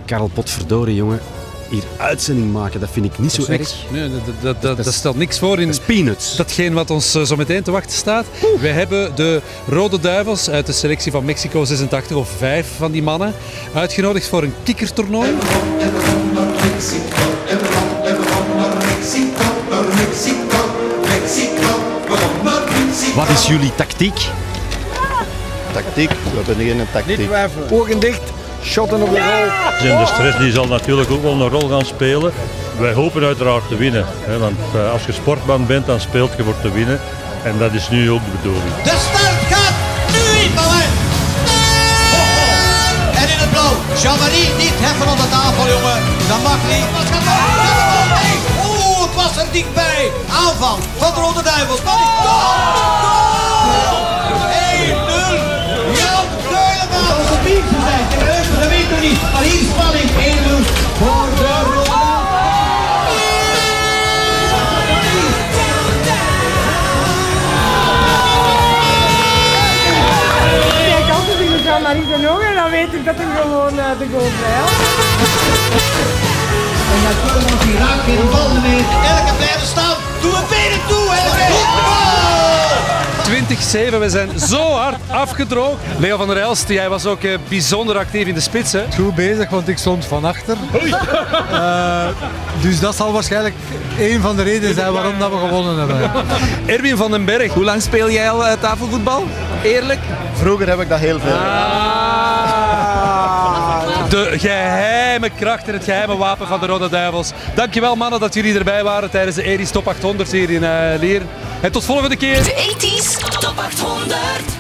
Karel, potverdorie, jongen. Hier uitzending maken, dat vind ik niet zo erg. Nee, dat stelt niks voor in Dat is peanuts. datgene wat ons zo meteen te wachten staat. Wij hebben de Rode Duivels uit de selectie van Mexico 86, of 5 van die mannen, uitgenodigd voor een kikkertoernooi. Wat is jullie tactiek? Tactiek, we hebben geen tactiek. Niet twijfelen. Ogen dicht, shotten op de goal. En de stress die zal natuurlijk ook wel een rol gaan spelen. Wij hopen uiteraard te winnen. Hè, want als je sportman bent, dan speelt je voor te winnen. En dat is nu ook de bedoeling. De start gaat nu in, mannen! En in het blauw, Jean-Marie niet heffen op de tafel, jongen. Dat mag niet. Oeh, het was er dichtbij. Aanval van de Rode Duivels. Maar die goal! 1-0. Jan Keulemans. Op de piekse zijn. Dat weten we niet. Maar hier spanning. 1-0 voor de Rode Jean-Marie zijn ogen en dan weet ik dat hij gewoon de goal vrijt. En dat Keulemans die raakt geen bal meer. Elke blijven staan. Doe een benen toe, Elke. 20-7, we zijn zo hard afgedroogd. Leo van der Elst, jij was ook bijzonder actief in de spits, hè? Goed bezig, want ik stond van achter. Dus dat zal waarschijnlijk een van de redenen zijn waarom dat we gewonnen hebben. Erwin van den Berg. Hoe lang speel jij al tafelvoetbal? Eerlijk? Vroeger heb ik dat heel veel. De geheime kracht en het geheime wapen van de Rode Duivels. Dankjewel mannen dat jullie erbij waren tijdens de Eris Top 800 hier in Lier. En tot volgende keer. De 80's Top 800.